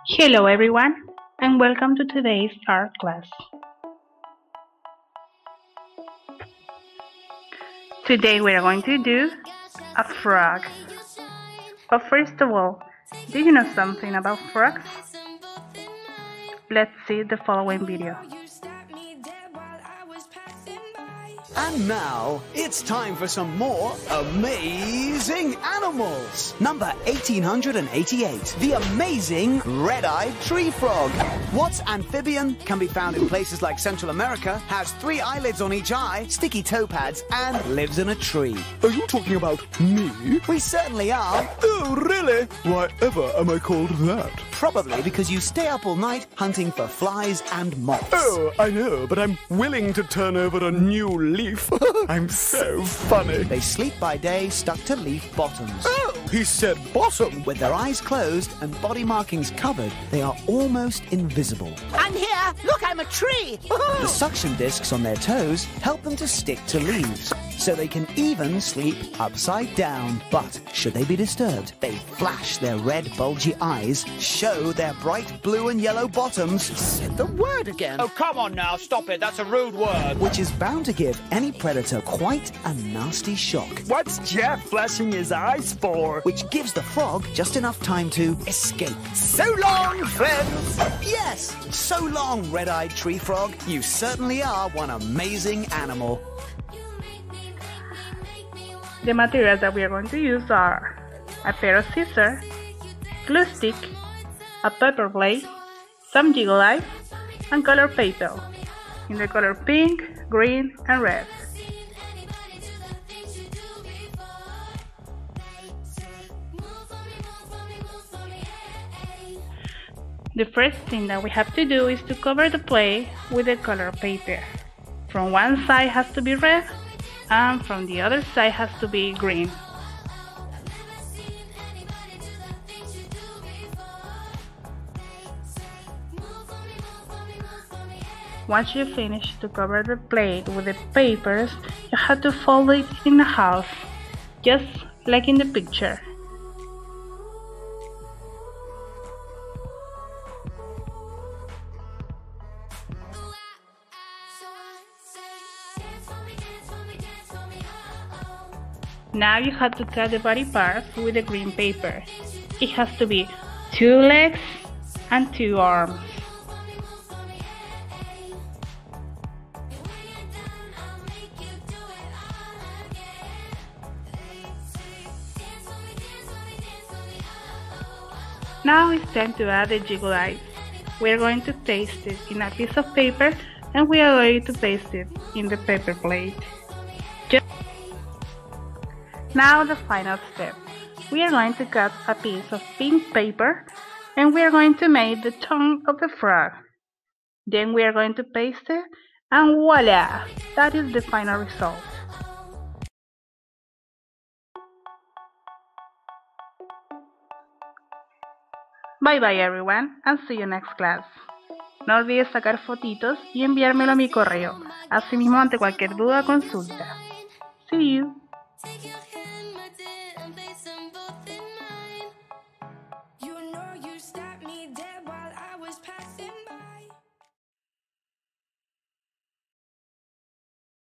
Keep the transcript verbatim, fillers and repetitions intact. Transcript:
Hello everyone, and welcome to today's art class. Today we are going to do a frog. But first of all, do you know something about frogs? Let's see the following video. And now, it's time for some more amazing animals. Number eighteen eighty-eight, the amazing red-eyed tree frog. What's amphibian, can be found in places like Central America, has three eyelids on each eye, sticky toe pads, and lives in a tree. Are you talking about me? We certainly are. Oh, really? Why ever am I called that? Probably because you stay up all night hunting for flies and moths. Oh, I know, but I'm willing to turn over a new leaf. I'm so funny. They sleep by day stuck to leaf bottoms. Oh, he said bottom. With their eyes closed and body markings covered, they are almost invisible. I'm here! Look, I'm a tree! The suction discs on their toes help them to stick to leaves, so they can even sleep upside down. But should they be disturbed, they flash their red bulgy eyes, show their bright blue and yellow bottoms. Said the word again. Oh, come on now, stop it, that's a rude word. Which is bound to give any predator quite a nasty shock. What's Jeff flashing his eyes for? Which gives the frog just enough time to escape. So long, friends! Yes! So long, red-eyed tree frog. You certainly are one amazing animal. The materials that we are going to use are a pair of scissors, glue stick, a paper plate, some jiggle eyes, and color paper in the color pink, green, and red. The first thing that we have to do is to cover the plate with the color paper. From one side has to be red, and from the other side has to be green. Once you finish to cover the plate with the papers, you have to fold it in half, just like in the picture. Now you have to cut the body parts with the green paper. It has to be two legs and two arms. Now it's time to add the jiggle eyes. We are going to paste it in a piece of paper, and we are going to paste it in the paper plate. Just Now the final step. We are going to cut a piece of pink paper, and we are going to make the tongue of the frog. Then we are going to paste it, and voila! That is the final result. Bye bye everyone, and see you next class. No olvides sacar fotitos y enviármelo a mi correo, asimismo ante cualquier duda o consulta. See you!